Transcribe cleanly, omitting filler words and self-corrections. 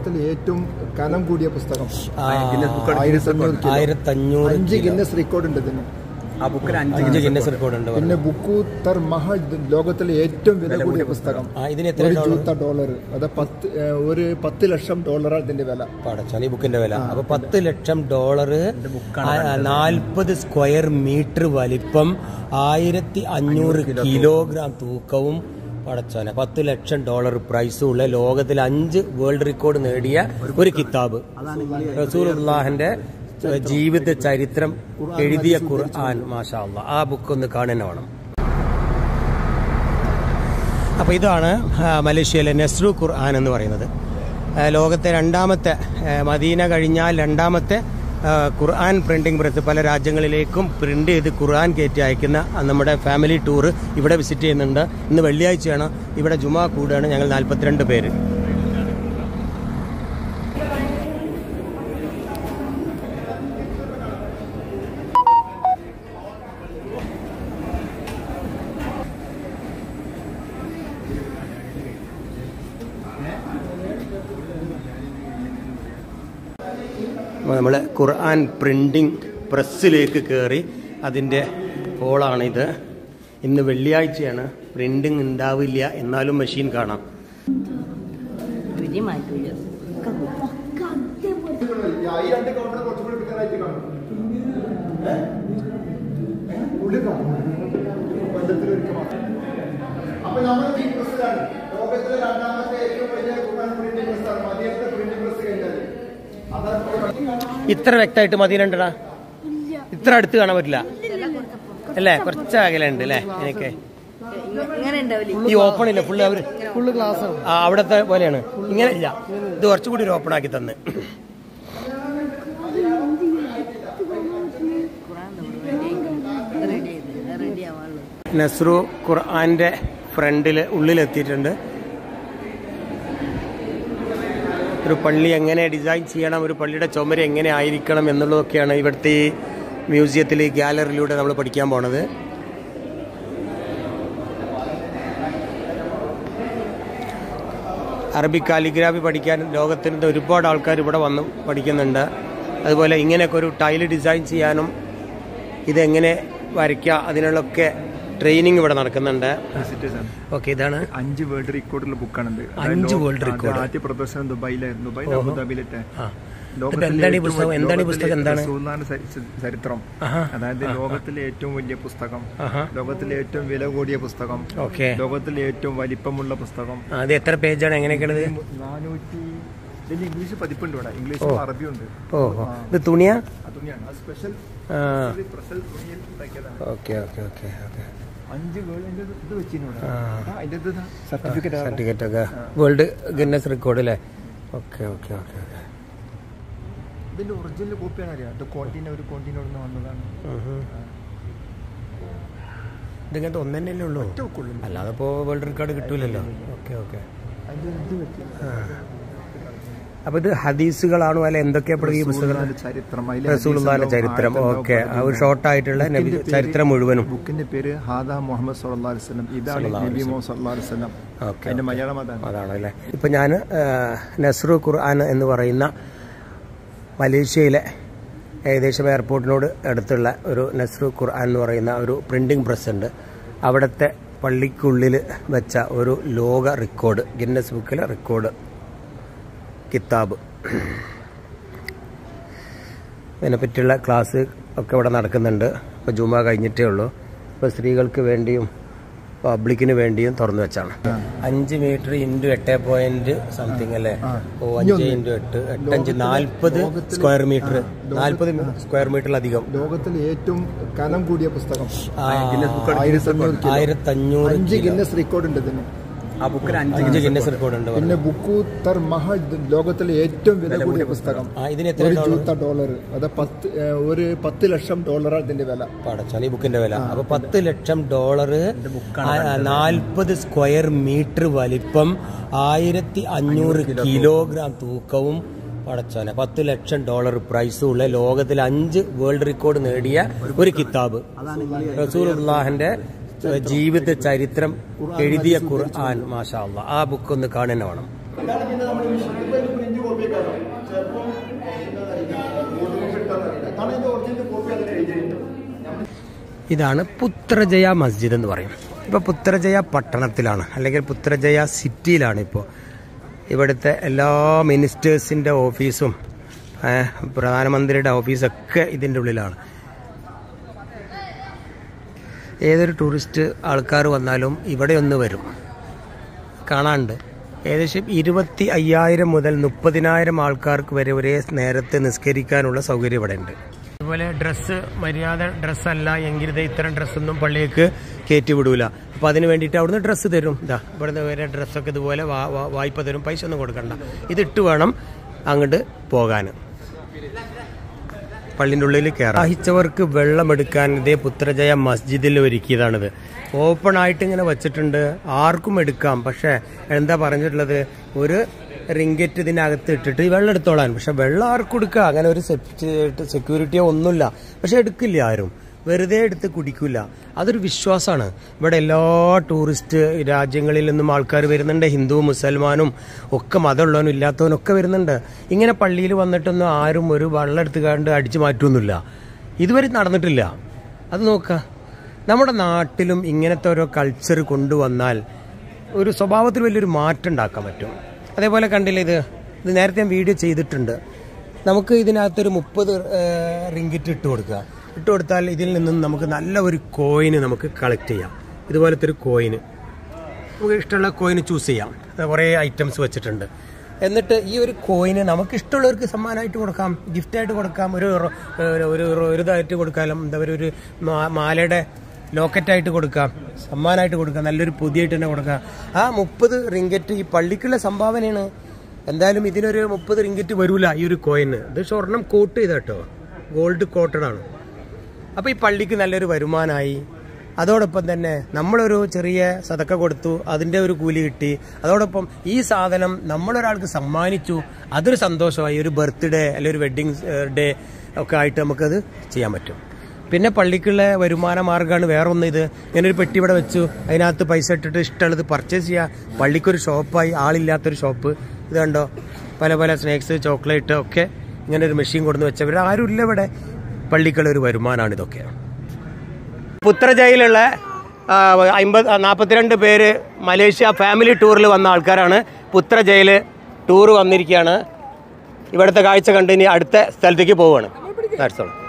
ലോകത്തിലെ ഏറ്റവും കനം കൂടിയ പുസ്തകം 1500 ഗിന്നസ് റെക്കോർഡ് ഉണ്ട് ഇതിന്. ആ ബുക്കിൽ 5 ഗിന്നസ് റെക്കോർഡ് ഉണ്ട്. പിന്നെ ബുക്കു തർ മഹൽ ലോകത്തിലെ ഏറ്റവും വില കൂടിയ പുസ്തകം. ഇതിന് എത്ര $1,000? അത് $10 ലക്ഷം ഇതിന്റെ വില. പടച്ചാണ് ഈ ബുക്കിന്റെ വില. അപ്പൊ $10 ലക്ഷം, 40 സ്ക്വയർ മീറ്റർ വലിപ്പം, 1500 കിലോഗ്രാം തൂക്കവും. പടച്ചാനെ $10 ലക്ഷം പ്രൈസും ഉള്ള ലോകത്തിൽ 5 വേൾഡ് റെക്കോർഡ് നേടിയ ഒരു കിതാബ്. റസൂലുള്ളാഹിന്റെ ജീവിത ചരിത്രം എഴുതിയ ഖുർആൻ. മാഷാ അല്ലാഹ്, ആ ബുക്ക് ഒന്ന് കാണാൻ വേണം. അപ്പോൾ ഇതാണ് മലേഷ്യയിലെ നെസ്രു ഖുർആൻ എന്ന് പറയുന്നത്. ലോകത്തെ രണ്ടാമത്തെ, മദീന കഴിഞ്ഞാൽ രണ്ടാമത്തെ ഖുർആൻ പ്രിന്റിംഗ് പ്രസ്. പല രാജ്യങ്ങളിലേക്കും പ്രിന്റ് ചെയ്ത് ഖുർആൻ കയറ്റി അയക്കുന്ന നമ്മുടെ ഫാമിലി ടൂർ ഇവിടെ വിസിറ്റ് ചെയ്യുന്നുണ്ട്. ഇന്ന് വെള്ളിയാഴ്ചയാണ്, ഇവിടെ ജുമാ കൂടുകയാണ്. ഞങ്ങൾ 42 പേര്. നമ്മൾ ഖുർആൻ പ്രിന്റിംഗ് പ്രസ്സിലേക്ക് കയറി. അതിൻ്റെ ഹോളാണിത്. ഇന്ന് വെള്ളിയാഴ്ചയാണ്, പ്രിന്റിംഗ് ഉണ്ടാവില്ല, എന്നാലും മെഷീൻ കാണാം. ഇത്ര വ്യക്തമായിട്ട് മദീനണ്ടടാ, ഇത്ര അടുത്ത് കാണാൻ പറ്റില്ല അല്ലേ? കുറച്ച് അകലുണ്ട് അല്ലേ? എനിക്ക് ഈ ഓപ്പൺ ഇല്ല, ഫുള്ള് ഗ്ലാസ്. അവിടത്തെ പോലെയാണ്, ഇങ്ങനെ ഇല്ല. ഇത് കുറച്ചുകൂടി ഒരു ഓപ്പൺ ആക്കി തന്നെ. നസ്രു ഖുർആന്റെ ഫ്രണ്ടില് ഉള്ളിലെത്തിയിട്ടുണ്ട്. ഒരു പള്ളി എങ്ങനെ ഡിസൈൻ ചെയ്യണം, ഒരു പള്ളിയുടെ ചുമര് എങ്ങനെ ആയിരിക്കണം എന്നുള്ളതൊക്കെയാണ് ഇവിടുത്തെ ഈ മ്യൂസിയത്തിൽ, ഗാലറിയിലൂടെ നമ്മൾ പഠിക്കാൻ പോണത്. അറബിക് കാലിഗ്രാഫി പഠിക്കാൻ ലോകത്തിൻ്റെ ഒരുപാട് ആൾക്കാർ ഇവിടെ വന്ന് പഠിക്കുന്നുണ്ട്. അതുപോലെ ഇങ്ങനെയൊക്കെ ഒരു ടൈല് ഡിസൈൻ ചെയ്യാനും ഇതെങ്ങനെ വരയ്ക്കുക അതിനുള്ളൊക്കെ ട്രെയിനിങ് ഇവിടെ നടക്കുന്നുണ്ട്. ഓക്കെ, ഇതാണ് 5 വേൾഡ് റെക്കോർഡുള്ള ബുക്കാണ്. 5 വേൾഡ് റെക്കോർഡ്. ആദ്യ പ്രദർശനം ദുബായിലായിരുന്നു, അബുദാബിയിലെ. എന്താണ് ഈ പുസ്തകം? എന്താണ് ഈ പുസ്തകം? എന്താണ് ചരിത്രം? അതായത് ലോകത്തിലെ ഏറ്റവും വലിയ പുസ്തകം, ലോകത്തിലെ ഏറ്റവും വില കൂടിയ പുസ്തകം, ലോകത്തിലെ ഏറ്റവും വലിപ്പമുള്ള പുസ്തകം. അത് എത്ര പേജാണ്? എങ്ങനെയൊക്കെയുള്ളത്? 400. ഇതിന്റെ ഇംഗ്ലീഷ് പതിപ്പുണ്ട് ഇവിടെ, ഇംഗ്ലീഷും അറബിയുണ്ട്. ഇത് തുണിയാ? തുണിയാണ്, സ്പെഷ്യൽ തുണിയിൽ ഉണ്ടാക്കിയതാണ്. Okay okay okay okay. 5 world ഇത് വെച്ചിട്ടുണ്ട്. സർട്ടിഫിക്കറ്റ് ഒക്കെ വേൾഡ് ഗിന്നസ് റെക്കോർഡ് അല്ലേ? Okay okay okay okay. ഇതിന്റെ ഒറിജിനൽ കോപ്പിയാണ് അറിയാം. ഇത് ഒരു കോണ്ടിനോട് വന്നതാണ്. ഇതിങ്ങനത്തെ ഒന്നെന്നല്ലേ ഉള്ളൂ, അല്ലാതെ ഇപ്പോൾ വേൾഡ് റെക്കോർഡ് കിട്ടൂലല്ലോ. Okay okay. അപ്പൊ ഇത് ഹദീസുകളാണോ അല്ലെ എന്തൊക്കെയാണ് ഈ പുസ്തകം? റസൂലുള്ളാഹിന്റെ ചരിത്രം. ഓക്കെ, ഒരു ഷോർട്ടായിട്ടുള്ള ചരിത്രം മുഴുവനും. ബുക്കിന്റെ പേര് ഹാദാ മുഹമ്മദ് സല്ലല്ലാഹു അലൈഹി വസല്ലം. ഇതാണ് നബി മുഹമ്മദ് സല്ലല്ലാഹു അലൈഹി വസല്ലം. അതിന്റെ മലയാളം അതാണ് അല്ലേ? ഇപ്പൊ ഞാൻ നസ്രു ഖുർആൻ എന്ന് പറയുന്ന മലേഷ്യയിലെ ഏകദേശം എയർപോർട്ടിനോട് അടുത്തുള്ള ഒരു നസ്രു ഖുർആൻ എന്ന് പറയുന്ന ഒരു പ്രിന്റിംഗ് പ്രസ് ഉണ്ട്. അവിടുത്തെ പള്ളിക്കുള്ളിൽ വെച്ച ഒരു ലോക റെക്കോർഡ്, ഗിന്നസ് ബുക്കിലെ റെക്കോർഡ് കിതാബ്. ഇതിനെപ്പറ്റിയുള്ള ക്ലാസ് ഒക്കെ ഇവിടെ നടക്കുന്നുണ്ട്. ഇപ്പോൾ ജുമാ കഴിഞ്ഞിട്ടേ ഉള്ളൂ. ഇപ്പോൾ സ്ത്രീകൾക്ക് വേണ്ടിയും പബ്ലിക്കിന് വേണ്ടിയും തുറന്നു വെച്ചാണ്. 5 മീറ്റർ × 8 സംതിങ് അല്ലേ? 5 × 8 8 40 സ്ക്വയർ മീറ്റർ, 40 സ്ക്വയർ മീറ്ററിലധികം. ലോകത്തിലെ ഏറ്റവും കനം കൂടിയ പുസ്തകം. 1500 ഗിന്നസ് റെക്കോർഡ് ഉണ്ട് ഇതിന്. ആ ബുക്കിൽ 5 ഗിന്നസ് റെക്കോർഡ് ഉണ്ട്. പിന്നെ ബുക്കു തർ മഹൽ ലോകത്തിലെ ഏറ്റവും വില കൂടിയ പുസ്തകം. ഇതിന് എത്ര $1,000? അത് $10 ലക്ഷം ഇതിന്റെ വില. പടച്ചാണ് ഈ ബുക്കിന്റെ വില. അപ്പൊ $10 ലക്ഷം, 40 സ്ക്വയർ മീറ്റർ വലിപ്പം, 1500 കിലോഗ്രാം തൂക്കവും. പടച്ചാനെ, $10 ലക്ഷം പ്രൈസും ഉള്ള ലോകത്തിൽ 5 വേൾഡ് റെക്കോർഡ് നേടിയ ഒരു കിതാബ്. റസൂലുള്ളാഹിന്റെ ജീവിത ചരിത്രം എഴുതിയ ഖുർആൻ. മാഷാ അല്ലാഹ്, ആ ബുക്ക് ഒന്ന് കാണാൻ വേണം. ഇതാണ് പുത്രജയ മസ്ജിദ് എന്ന് പറയും. ഇപ്പോൾ പുത്രജയ പട്ടണത്തിലാണ്, അല്ലെങ്കിൽ പുത്രജയ സിറ്റിയിലാണ്. ഇപ്പോൾ ഇവിടുത്തെ എല്ലാ മിനിസ്റ്റേഴ്സിൻ്റെ ഓഫീസും പ്രധാനമന്ത്രിയുടെ ഓഫീസൊക്കെ ഇതിൻ്റെ ഉള്ളിലാണ്. ഏതൊരു ടൂറിസ്റ്റ് ആൾക്കാർ വന്നാലും ഇവിടെ ഒന്ന് വരും, കാണാണ്ട്. ഏകദേശം 25,000 മുതൽ 30,000 ആൾക്കാർക്ക് വരെ ഒരേ നേരത്തെ നിസ്കരിക്കാനുള്ള സൗകര്യം ഇവിടെ ഉണ്ട്. അതുപോലെ ഡ്രസ്സ് മര്യാദ ഡ്രസ്സല്ല എങ്കിൽ ഇത്തരം ഡ്രസ്സൊന്നും പള്ളിയേക്ക് കയറ്റി വിടൂല. അപ്പോൾ അതിന് വേണ്ടിയിട്ട് അവിടുന്ന് ഡ്രസ്സ് തരും. ഇതാ ഇവിടുന്ന് വരെ ഡ്രസ്സൊക്കെ ഇതുപോലെ വായ്പ തരും, പൈസ ഒന്നും കൊടുക്കണ്ട. ഇതിട്ട് വേണം അങ്ങോട്ട് പോകാൻ. പള്ളിൻ്റെ ഉള്ളിൽ കയറാം. ദാഹിച്ചവർക്ക് വെള്ളമെടുക്കാൻ ഇതേ പുത്രജയ മസ്ജിദിൽ ഒരുക്കിയതാണിത്. ഓപ്പൺ ആയിട്ട് ഇങ്ങനെ വെച്ചിട്ടുണ്ട്, ആർക്കും എടുക്കാം. പക്ഷേ എന്താ പറഞ്ഞിട്ടുള്ളത്, ഒരു റിങ്കറ്റ് ഇതിനകത്ത് ഇട്ടിട്ട് വെള്ളം എടുത്തോളാൻ. പക്ഷെ വെള്ളം ആർക്കും എടുക്കുക, അങ്ങനെ ഒരു സെക്യൂരിറ്റിയോ ഒന്നുമില്ല. പക്ഷെ എടുക്കില്ല ആരും, വെറുതെ എടുത്ത് കുടിക്കില്ല. അതൊരു വിശ്വാസമാണ്. ഇവിടെ എല്ലാ ടൂറിസ്റ്റ് രാജ്യങ്ങളിൽ നിന്നും ആൾക്കാർ വരുന്നുണ്ട്. ഹിന്ദു മുസൽമാനും ഒക്കെ, മതമുള്ളവനും ഇല്ലാത്തവനും ഒക്കെ വരുന്നുണ്ട്. ഇങ്ങനെ പള്ളിയിൽ വന്നിട്ടൊന്നും ആരും ഒരു വെള്ളം എടുത്ത് കണ്ട് അടിച്ചു മാറ്റൊന്നുമില്ല, ഇതുവരെ നടന്നിട്ടില്ല. അത് നോക്കുക, നമ്മുടെ നാട്ടിലും ഇങ്ങനത്തെ ഓരോ കൾച്ചർ കൊണ്ടുവന്നാൽ ഒരു സ്വഭാവത്തിൽ വലിയൊരു മാറ്റം ഉണ്ടാക്കാൻ പറ്റും. അതേപോലെ കണ്ടില്ലേ, ഇത് നേരത്തെ ഞാൻ വീഡിയോ ചെയ്തിട്ടുണ്ട്. നമുക്ക് ഇതിനകത്തൊരു 30 റിങ്കിറ്റ് ഇട്ട് കൊടുത്താൽ ഇതിൽ നിന്നും നമുക്ക് നല്ല ഒരു കോയിന് നമുക്ക് കളക്ട് ചെയ്യാം. ഇതുപോലത്തെ ഒരു കോയിന് നമുക്ക് ഇഷ്ടമുള്ള കോയിന് ചൂസ് ചെയ്യാം. കുറേ ഐറ്റംസ് വെച്ചിട്ടുണ്ട്. എന്നിട്ട് ഈ ഒരു കോയിന് നമുക്ക് ഇഷ്ടമുള്ളവർക്ക് സമ്മാനമായിട്ട് കൊടുക്കാം, ഗിഫ്റ്റായിട്ട് കൊടുക്കാം, ഒരു ഇതായിട്ട് കൊടുക്കാം, എന്താ പറയുക, ഒരു മാലയുടെ ലോക്കറ്റായിട്ട് കൊടുക്കാം, സമ്മാനമായിട്ട് കൊടുക്കാം, നല്ലൊരു പുതിയായിട്ട് തന്നെ കൊടുക്കാം. ആ 30 റിങ്കറ്റ് ഈ പള്ളിക്കുള്ള സംഭാവനയാണ്. എന്തായാലും ഇതിനൊരു 30 റിങ്കറ്റ് വരൂല ഈ ഒരു കോയിന്. ഇത് സ്വർണം കോട്ട് ചെയ്തോ, ഗോൾഡ് കോട്ടഡാണ്. അപ്പോൾ ഈ പള്ളിക്ക് നല്ലൊരു വരുമാനമായി. അതോടൊപ്പം തന്നെ നമ്മളൊരു ചെറിയ സദക്ക കൊടുത്തു, അതിൻ്റെ ഒരു കൂലി കിട്ടി. അതോടൊപ്പം ഈ സാധനം നമ്മളൊരാൾക്ക് സമ്മാനിച്ചു, അതൊരു സന്തോഷമായി. ഒരു ബർത്ത്ഡേ അല്ലെങ്കിൽ ഒരു വെഡ്ഡിങ് ഡേ ഒക്കെ ആയിട്ട് നമുക്കത് ചെയ്യാൻ പറ്റും. പിന്നെ പള്ളിക്കുള്ള വരുമാന മാർഗ്ഗമാണ് വേറെ ഒന്ന്. ഇത് ഇങ്ങനെ ഒരു പെട്ടി ഇവിടെ വെച്ചു, അതിനകത്ത് പൈസ ഇട്ടിട്ട് ഇഷ്ടമുള്ളത് പർച്ചേസ് ചെയ്യുക. പള്ളിക്കൊരു ഷോപ്പായി, ആളില്ലാത്തൊരു ഷോപ്പ്. ഇത് കണ്ടോ, പല പല സ്നാക്സ്, ചോക്ലേറ്റ് ഒക്കെ ഇങ്ങനെ ഒരു മെഷീൻ കൊടുന്ന് വെച്ചവർ ആരും ഇല്ല ഇവിടെ. പള്ളിക്കുള്ള ഒരു വരുമാനമാണ് ഇതൊക്കെ. പുത്രജയിലുള്ള 42 പേര് മലേഷ്യ ഫാമിലി ടൂറിൽ വന്ന ആൾക്കാരാണ്. പുത്രജയിൽ ടൂർ വന്നിരിക്കുകയാണ്. ഇവിടുത്തെ കാഴ്ച കണ്ട് ഇനി അടുത്ത സ്ഥലത്തേക്ക് പോവുകയാണ്.